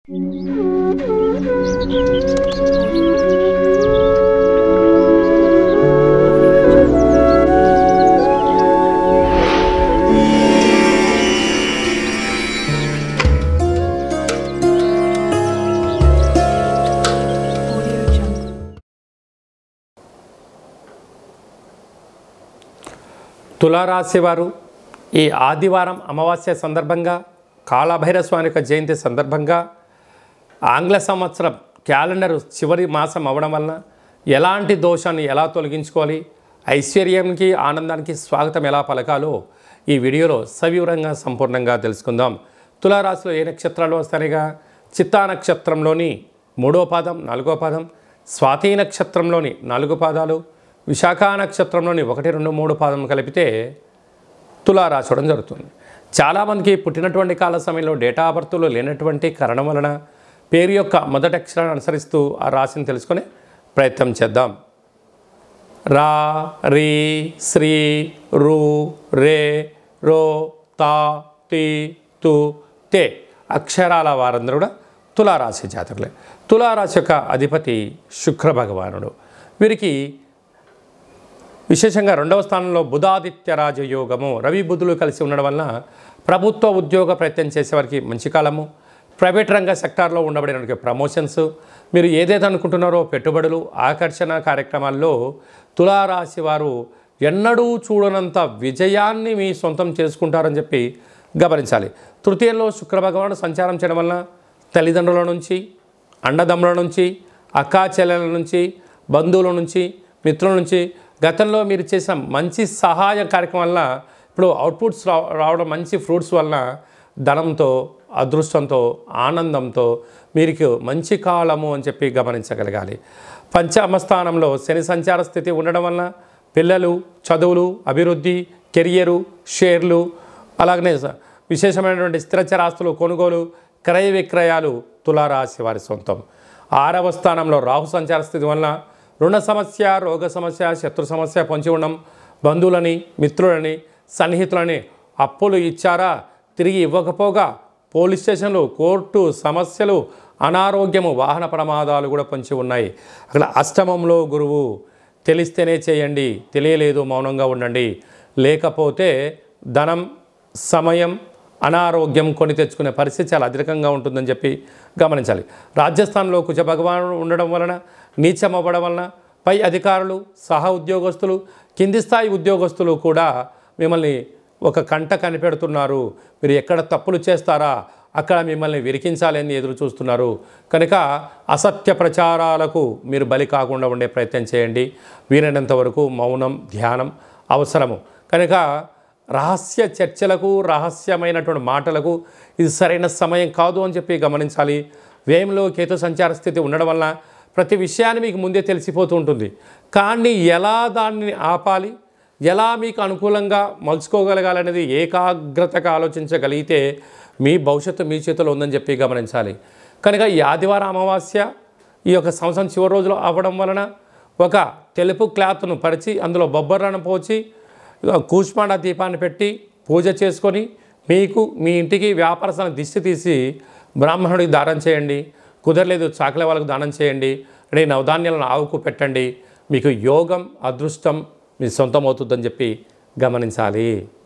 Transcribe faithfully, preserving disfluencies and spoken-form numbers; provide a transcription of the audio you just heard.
తులారాశి వారు ఈ ఆదివారం అమావాస్య సందర్భంగా కాళభైరవ స్వామి యొక్క జయంతి సందర్భంగా ఆంగ్ల సంవత్సరం క్యాలెండర్ చివరి మాసం అవడం వలన ఎలాంటి దోషాన్ని ఎలా తొలగించుకోవాలి, ఐశ్వర్యానికి ఆనందానికి స్వాగతం ఎలా పలకాలో ఈ వీడియోలో సవివరంగా సంపూర్ణంగా తెలుసుకుందాం. తులారాశిలో ఏ నక్షత్రాలు వస్తాయిగా చిత్తా నక్షత్రంలోని మూడో పాదం, నాలుగో పాదం, స్వాతి నక్షత్రంలోని నాలుగు పాదాలు, విశాఖ నక్షత్రంలోని ఒకటి రెండు మూడు పాదం కలిపితే తులారాశి అవడం జరుగుతుంది. చాలామందికి పుట్టినటువంటి కాల సమయంలో డేటా ఆఫ్ బర్త్లో లేనటువంటి కారణం వలన పేరు యొక్క మొదటి అక్షరాన్ని అనుసరిస్తూ ఆ రాశిని తెలుసుకునే ప్రయత్నం చేద్దాం. రా, రీ, శ్రీ, రు, రే, రో, తా, తి, తు, తే అక్షరాల వారందరూ కూడా తులారాశి జాతకులే. తులారాశి యొక్క అధిపతి శుక్ర భగవానుడు. వీరికి విశేషంగా రెండవ స్థానంలో బుధాదిత్య రాజయోగము, రవి బుధులు కలిసి ఉండడం వలన ప్రభుత్వ ఉద్యోగ ప్రయత్నం చేసేవారికి మంచి కాలము, ప్రైవేట్ రంగ సెక్టార్లో ఉండబడిన ప్రమోషన్స్, మీరు ఏదైతే అనుకుంటున్నారో పెట్టుబడులు, ఆకర్షణ కార్యక్రమాల్లో తులారాశి వారు ఎన్నడూ చూడనంత విజయాన్ని మీ సొంతం చేసుకుంటారని చెప్పి గమనించాలి. తృతీయంలో శుక్ర భగవానుడు సంచారం చేయడం వలన తల్లిదండ్రుల నుంచి, అండదమ్ముల నుంచి, అక్కా చెల్లెల నుంచి, బంధువుల నుంచి, మిత్రుల నుంచి గతంలో మీరు చేసిన మంచి సహాయ కార్యక్రమం వల్ల ఇప్పుడు అవుట్పుట్స్ రా రావడం మంచి ఫ్రూట్స్ వలన ధనంతో, అదృష్టంతో, ఆనందంతో మీకు మంచి కాలము అని చెప్పి గమనించగలగాలి. పంచమ స్థానంలో శని సంచార స్థితి ఉండడం వలన పిల్లలు, చదువులు, అభివృద్ధి, కెరియరు, షేర్లు, అలాగనే విశేషమైనటువంటి స్థిరచరాస్తులు కొనుగోలు, క్రయ విక్రయాలు తులారాశి వారి సొంతం. ఆరవ స్థానంలో రాహు సంచార స్థితి వలన రుణ సమస్య, రోగ సమస్య, శత్రు సమస్య పొంచి ఉండడం, బంధువులని, మిత్రులని, సన్నిహితులని అప్పులు ఇచ్చారా తిరిగి ఇవ్వకపోగా పోలీస్ స్టేషన్లు, కోర్టు సమస్యలు, అనారోగ్యము, వాహన ప్రమాదాలు కూడా పొంచి ఉన్నాయి. అక్కడ అష్టమంలో గురువు, తెలిస్తేనే చేయండి, తెలియలేదు మౌనంగా ఉండండి, లేకపోతే ధనం, సమయం, అనారోగ్యం కొని తెచ్చుకునే పరిస్థితి చాలా అధికంగా ఉంటుందని చెప్పి గమనించాలి. రాజస్థాన్లో కుజ భగవానుడు ఉండడం వలన, నీచం అవ్వడం వలన పై అధికారులు, సహ ఉద్యోగస్తులు, కింది స్థాయి ఉద్యోగస్తులు కూడా మిమ్మల్ని ఒక కంట కనిపెడుతున్నారు. మీరు ఎక్కడ తప్పులు చేస్తారా అక్కడ మిమ్మల్ని విరికించాలని ఎదురు చూస్తున్నారు. కనుక అసత్య ప్రచారాలకు మీరు బలి కాకుండా ఉండే ప్రయత్నం చేయండి. వీలైనంత వరకు మౌనం, ధ్యానం అవసరము. కనుక రహస్య చర్చలకు, రహస్యమైనటువంటి మాటలకు ఇది సరైన సమయం కాదు అని చెప్పి గమనించాలి. వ్యయంలో కేతు సంచార స్థితి ఉండడం వలన ప్రతి విషయాన్ని మీకు ముందే తెలిసిపోతూ ఉంటుంది. కానీ ఎలా దాన్ని ఆపాలి, ఎలా మీకు అనుకూలంగా మలుచుకోగలగాలనేది ఏకాగ్రతగా ఆలోచించగలిగితే మీ భవిష్యత్తు మీ చేతిలో ఉందని చెప్పి గమనించాలి. కనుక ఈ ఆదివారం అమావాస్య ఈ యొక్క సంవత్సరం చివరి రోజులో అవ్వడం వలన ఒక తెలుపు క్లాత్ను పరిచి అందులో బొబ్బర్లను పోచి కూష్మాండ దీపాన్ని పెట్టి పూజ చేసుకొని మీకు మీ ఇంటికి వ్యాపారస్థానం దిష్టి తీసి బ్రాహ్మణుడికి దానం చేయండి. కుదరలేదు చాకలి వాళ్ళకు దానం చేయండి. అంటే నవధాన్యాలను ఆవుకు పెట్టండి. మీకు యోగం, అదృష్టం మీ సొంతం అవుతుందని చెప్పి గమనించాలి.